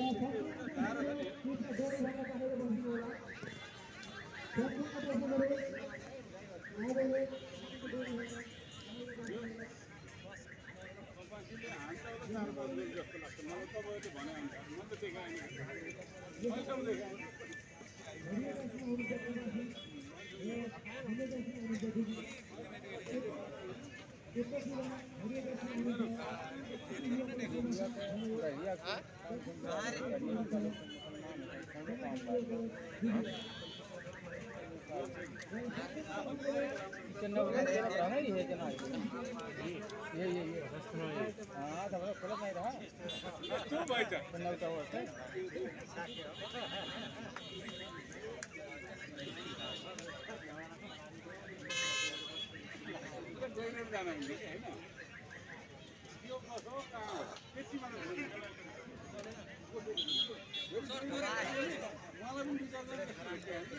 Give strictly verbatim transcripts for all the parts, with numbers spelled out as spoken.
ये ये ये हाँ तो वो खुला नहीं रहा क्यों भाई था बनना तो वो है इधर दो मिनट जाना है ना यो कसो कहाँ किसी माने सर मलाई पनि विचार गर्नु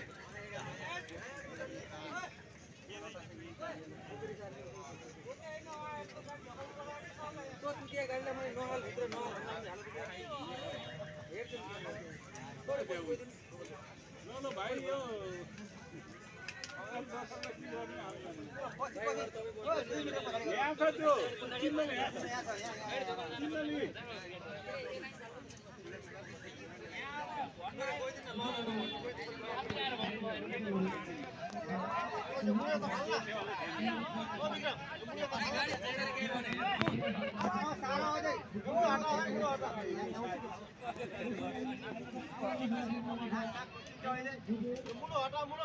तो तुझे गाडीला मैले नहल भित्र नहल हेर्छु न न भाइ यो यहाँ छ त्यो किन्नले यहाँ छ किन्नले मुलो हटा मुलो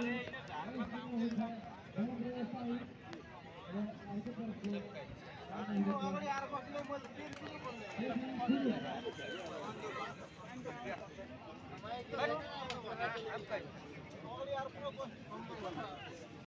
अगाडि आएर बस्नु मैले